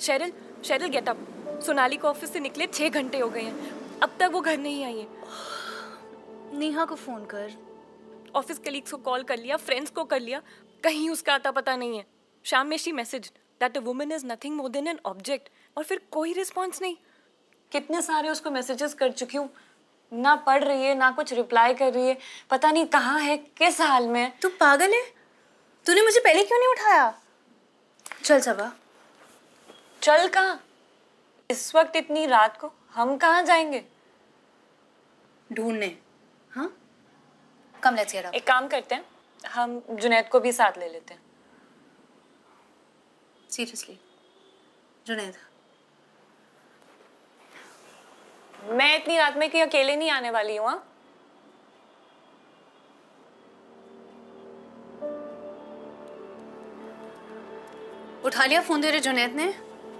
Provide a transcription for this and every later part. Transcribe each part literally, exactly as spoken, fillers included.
Sherrill, Sheryl get up. Sonali को office से निकले छह घंटे हो गए हैं, अब तक वो घर नहीं आई है। नेहा को फोन कर। ऑफिस कलीग्स को कॉल कर लिया, फ्रेंड्स को कर लिया, कहीं उसका आता पता नहीं है। शाम में she message that a woman is nothing more than an object, और फिर कोई रिस्पॉन्स नहीं। कितने सारे उसको मैसेजेस कर चुकी हूँ, ना पढ़ रही है ना कुछ रिप्लाई कर रही है, पता नहीं कहाँ है, किस हाल में है। तू पागल है? तूने मुझे पहले क्यों नहीं उठाया? चल सबा। चल कहाँ? इस वक्त इतनी रात को हम कहाँ जाएंगे? ढूंढने। हाँ, कम लेट्स गेट अप। एक काम करते हैं, हम जुनैद को भी साथ ले लेते हैं। सीरियसली जुनैद? मैं इतनी रात में कहीं अकेले नहीं आने वाली हूँ। उठा लिया फोन तेरे जुनैद ने?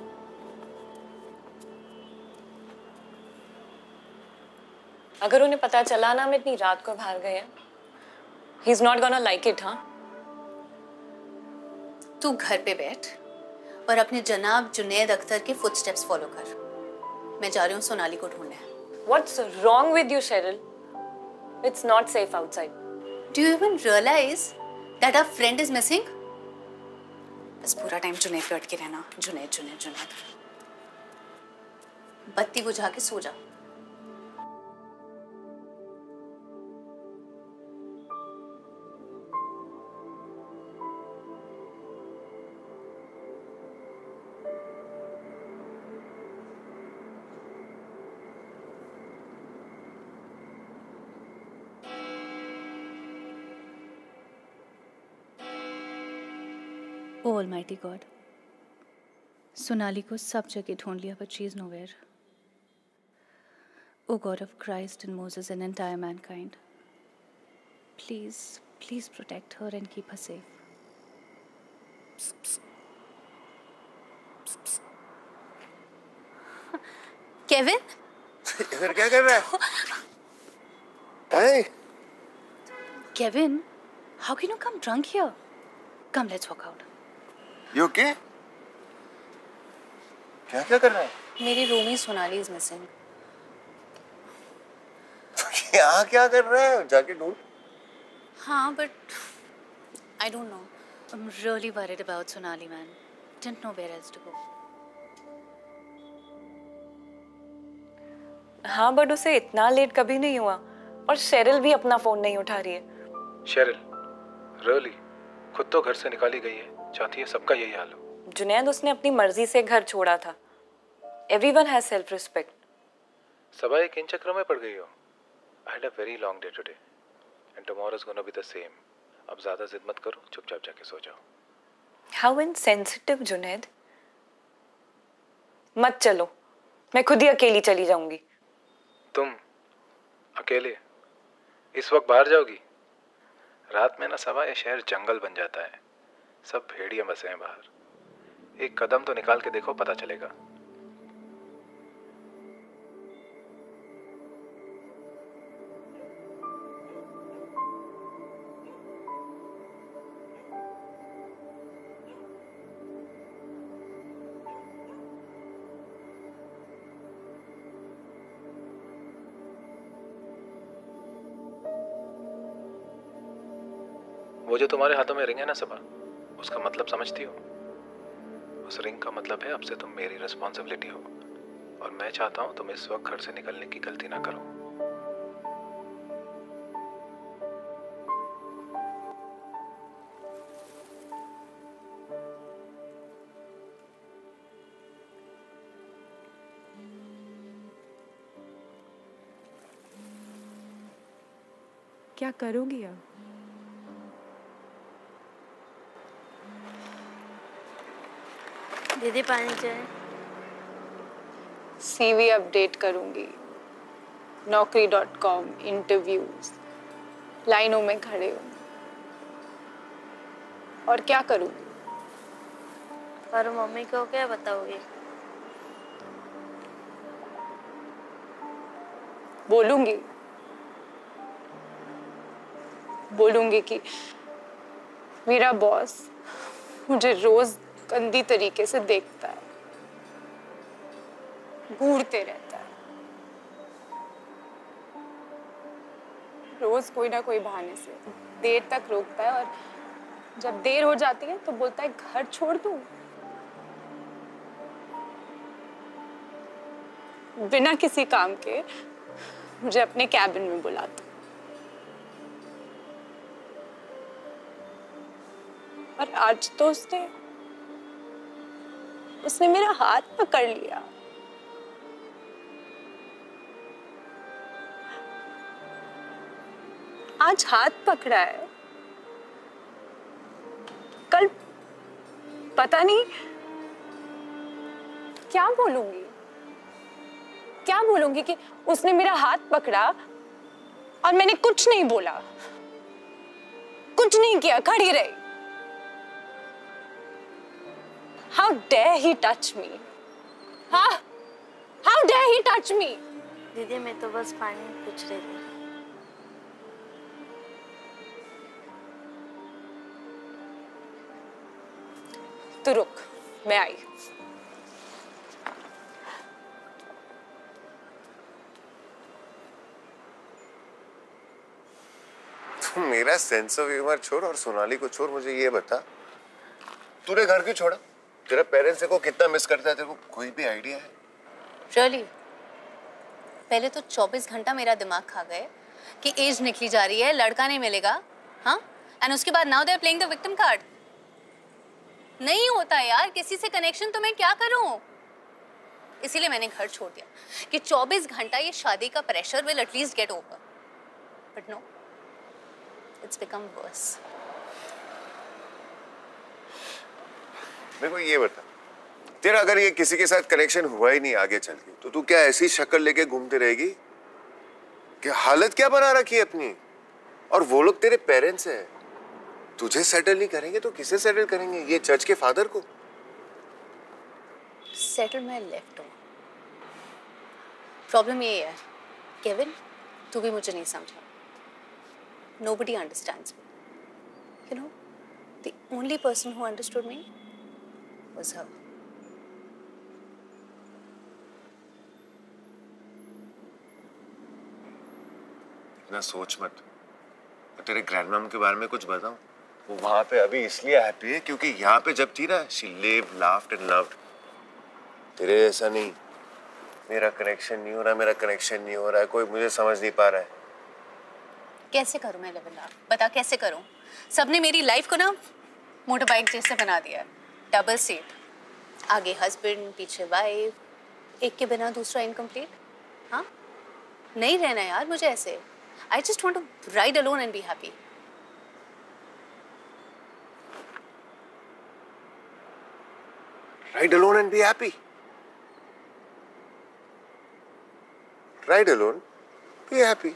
अगर उन्हें पता चला ना हम इतनी रात को बाहर गए हैं, he is not gonna like it. हाँ, तू घर पे बैठ और अपने जनाब जुनैद अख्तर के फुटस्टेप्स फॉलो कर। मैं जा रही हूँ सोनाली को ढूंढने। What's wrong with you, Cheryl? It's not safe outside. Do you even realize that our friend is missing? बस पूरा टाइम जुनैद पे अटके रहना, जुनैद जुनैद जुनैद। बत्ती बुझा के सो जा। Oh Almighty God, सोनाली को सब जगह ढूंढ लिया, but she is nowhere. Oh God of Christ and Moses and entire mankind, please, please protect her and keep her safe. Psst, psst. Psst, psst. Kevin? इधर क्या कर रहा है? Hey. Kevin, how can you come drunk here? Come, let's walk out. You okay? क्या क्या कर रहा है? मेरी रूमी सोनाली is missing. यहाँ क्या कर रहा है? जाके ढूंढ। हाँ, but I don't know. I'm really worried about Sonali, man. Didn't know where else to go. हाँ, बट उसे इतना लेट कभी नहीं हुआ, और शेरिल भी अपना फोन नहीं उठा रही है। शेरिल, रियली खुद तो घर से निकाली गई है, चाहती है सबका यही हाल हो। जुनैद, उसने अपनी मर्जी से घर छोड़ा था। Everyone has self respect. सबा एक इन चक्रों में पड़ गई हो। I had a very long day today and tomorrow is gonna be the same. अब ज्यादा जिद मत करो, चुपचाप जाके सो जाओ। How insensitive, Junaid. मत चलो, मैं खुद ही अकेली चली जाऊंगी। तुम अकेले इस वक्त बाहर जाओगी? रात में ना सबा ये शहर जंगल बन जाता है, सब भेड़िया बसे हैं बाहर। एक कदम तो निकाल के देखो, पता चलेगा। वो जो तुम्हारे हाथों में रिंग है ना सबा, उसका मतलब समझती हो? उस रिंग का मतलब है अब से तुम मेरी रिस्पॉन्सिबिलिटी हो, और मैं चाहता हूं तुम इस वक्त घर से निकलने की गलती ना करो। क्या करोगी अब? दीदी पानी चाहिए। सीवी अपडेट करूंगी, नौकरी डॉट कॉम, इंटरव्यूज, लाइनों में खड़े हूँ, और क्या करूँ? और मम्मी को क्या बताओगे? बोलूंगी बोलूंगी कि मेरा बॉस मुझे रोज गंदी तरीके से देखता है, घूरते रहता है। रोज कोई ना कोई बहाने से देर तक रोकता है और जब देर हो जाती है तो बोलता है घर छोड़ दूं। बिना किसी काम के मुझे अपने कैबिन में बुलाता और आज तो उसने उसने मेरा हाथ पकड़ लिया। आज हाथ पकड़ा है, कल पता नहीं क्या बोलूंगी क्या बोलूंगी कि उसने मेरा हाथ पकड़ा और मैंने कुछ नहीं बोला, कुछ नहीं किया, खड़ी रही। How dare he touch me? हाँ? How dare he touch me? दीदी मैं तो बस पानी पूछ रही थी। तू रुक, मैं आई। तू मेरा सेंस ऑफ ह्यूमर छोड़ और सोनाली को छोड़, मुझे ये बता तूने घर क्यों छोड़ा? तेरा पेरेंट्स को कितना मिस करता है, तेरे को कोई भी आइडिया है? रियली पहले तो चौबीस घंटा मेरा दिमाग खा गए कि एज निकली जा रही है, लड़का नहीं मिलेगा, हाँ, एंड उसके बाद now they are playing the victim card. नहीं होता यार किसी से कनेक्शन, तो मैं क्या करूं? इसीलिए मैंने घर छोड़ दिया कि चौबीस घंटा ये शादी का pressure will at least get over, but no, it's become worse. मेरे को ये बता, तेरा अगर ये किसी के साथ कनेक्शन हुआ ही नहीं आगे चल के, तो तू क्या ऐसी शक्ल लेके घूमती रहेगी? क्या हालत क्या बना रखी है अपनी? और वो लोग तेरे पेरेंट्स हैं, तुझे सेटल नहीं करेंगे तो किसे सेटल करेंगे? ये चर्च के फादर को? सेटल मैं लेफ्ट हूँ। प्रॉब्लम ये है केविन, तू भी मुझे नहीं समझा। Nobody understands me. You know, the only person who understood me was her. इतना सोच मत। तेरे ग्रैंडमॉम के बारे में कुछ बताऊं? वो वहां पे अभी इसलिए हैप्पी है क्योंकि यहाँ पे जब थी ना, she lived, laughed and loved. तेरे ऐसा नहीं, मेरा कनेक्शन नहीं हो रहा, मेरा कनेक्शन नहीं हो रहा है, कोई मुझे समझ नहीं पा रहा है। कैसे करूं मैं लिव इन लव? बता कैसे करूं? सबने मेरी लाइफ को ना मोटर बाइक जैसे बना दिया है, डबल सीट, आगे हस्बैंड पीछे वाइफ, एक के बिना दूसरा इनकम्प्लीट। हाँ, नहीं रहना यार मुझे ऐसे। I just want to ride alone and be happy. Ride alone and be happy. Ride alone, be happy.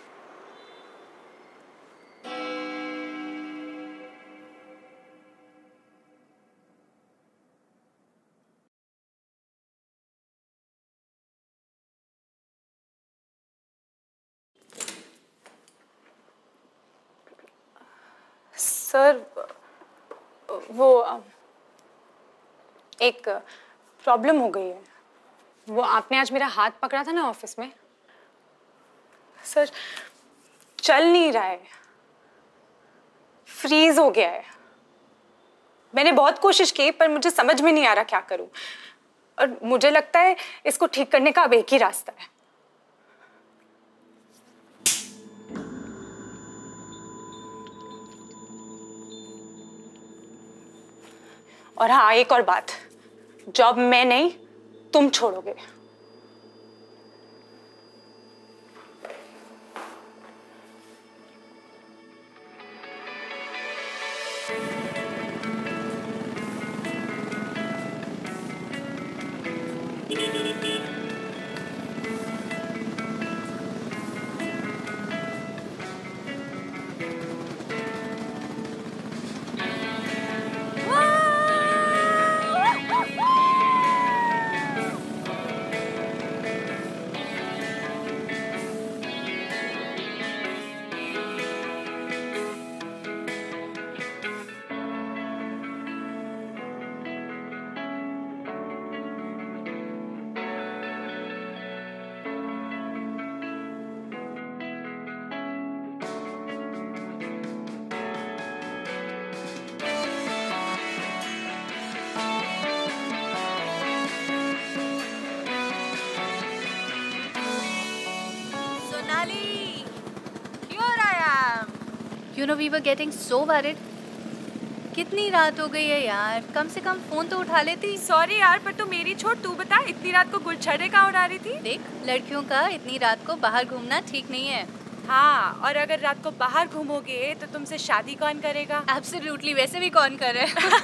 Sir वो एक प्रॉब्लम हो गई है। वो आपने आज मेरा हाथ पकड़ा था ना ऑफिस में, सर चल नहीं रहा है, फ्रीज हो गया है। मैंने बहुत कोशिश की पर मुझे समझ में नहीं आ रहा क्या करूं, और मुझे लगता है इसको ठीक करने का अब एक ही रास्ता है। और हाँ, एक और बात, जॉब मैं नहीं तुम छोड़ोगे। You know, we were getting so worried. कितनी रात हो गई है यार, कम से कम फोन तो उठा लेती। सॉरी यार, पर तू मेरी छोड़, तू बता इतनी रात को गुलछड़े कहाँ उड़ा रही थी? देख, लड़कियों का इतनी रात को बाहर घूमना ठीक नहीं है। हाँ, और अगर रात को बाहर घूमोगे तो तुमसे शादी कौन करेगा? एब्सोल्युटली, वैसे भी कौन करे।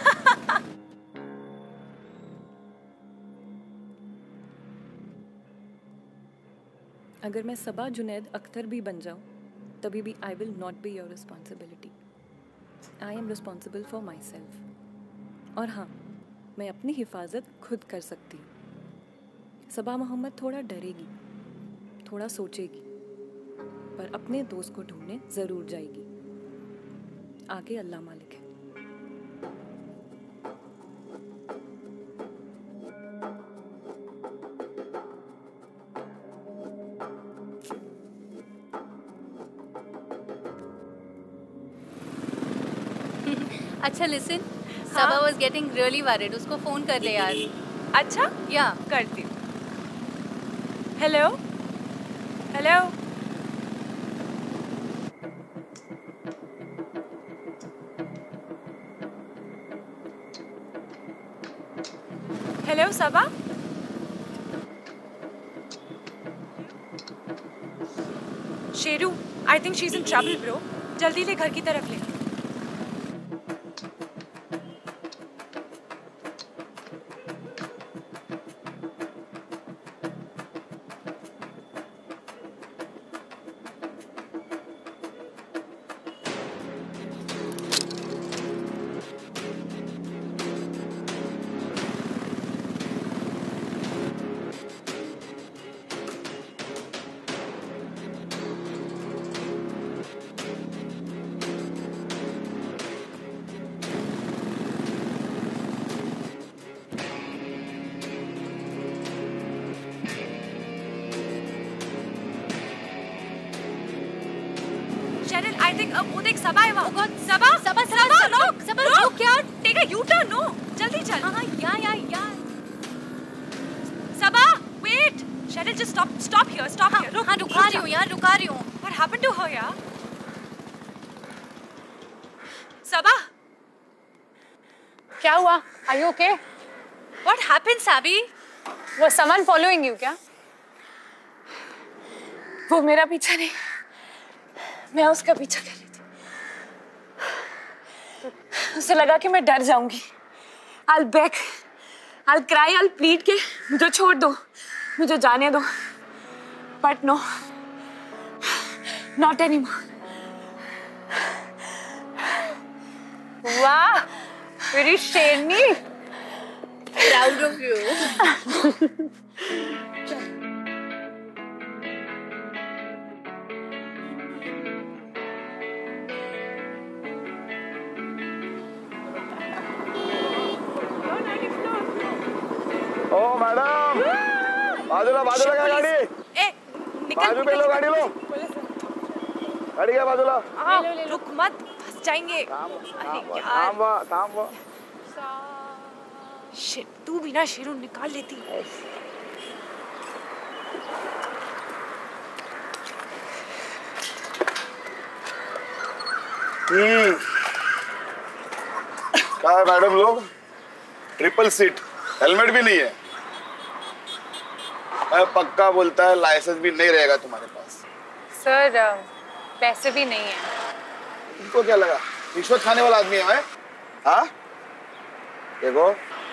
अगर मैं सबा जुनैद अख्तर भी बन जाऊं, तभी भी I will not be your responsibility. I am responsible for myself. और हाँ, मैं अपनी हिफाजत खुद कर सकती हूँ। सबा मोहम्मद थोड़ा डरेगी, थोड़ा सोचेगी, पर अपने दोस्त को ढूंढने ज़रूर जाएगी। आगे अल्लाह मालिक है। अच्छा listen, Saba was getting really worried, उसको फोन कर ले यार। अच्छा, या करती हूँ। Hello hello hello Saba, Sheru, I think she is in trouble bro. जल्दी ले, घर की तरफ ले। शेरिल, I think अब वो देख सबा है वहाँ। Oh सबा, सबा, सबा, सबा, रुक, सबा, रुक यार। Take a U-turn, no, जल्दी चल। हाँ, yeah, yeah, yeah. Saba, wait, Sheryl, just stop, stop here, stop हाँ, here। रुक, हाँ, रुका रही हूँ यार, रुका रही हूँ। What happened to her यार? सबा, क्या हुआ? Are you okay? What happened, Sabi? Was someone following you क्या? वो मेरा पीछा नहीं, मैं उसका पीछा कर रही थी। उसे लगा कि मैं डर जाऊंगी। I'll beg, I'll cry, I'll plead के मुझे छोड़ दो, मुझे जाने दो। But no, not anymore. वाह, मेरी शेरनी। Proud of you. Oh madam, बाजूला बाजूला क्या गाडी? ए, निकल, बाजू पे लो, गाडी लो। गाडी क्या बाजूला? आ, रुक मत, फंस जाएंगे। अरे यार, थांब थांब। शिट, तू भी ना शेरू निकाल लेती। हम्म, क्या है मैडम लोग? ट्रिपल सीट, हेलमेट भी नहीं है। मैं पक्का बोलता है लाइसेंस भी नहीं रहेगा तुम्हारे पास। सर, पैसे भी नहीं है। तुमको क्या लगा रिश्वत खाने वाला आदमी है मैं? हाँ, देखो,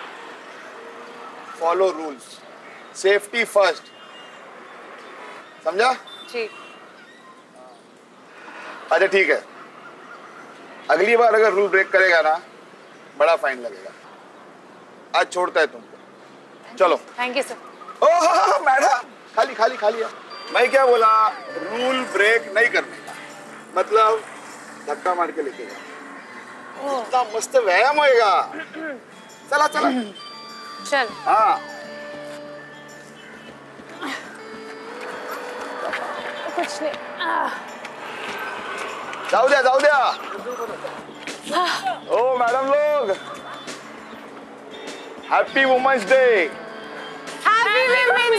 फॉलो रूल्स, सेफ्टी फर्स्ट, समझा? जी। अच्छा ठीक है, अगली बार अगर रूल ब्रेक करेगा ना, बड़ा फाइन लगेगा। आज छोड़ता है तुमको, चलो। Thank you sir. Oh madam, खाली खाली खाली है। मैं क्या बोला, रूल ब्रेक नहीं करने का मतलब धक्का मार के लेके जाओ, इतना मस्त व्यायाम होएगा। चला चला चल। हाँ, कुछ नहीं। जाओ दिया जाओ दिया। ओ मैडम लोग, happy women's day. Happy women's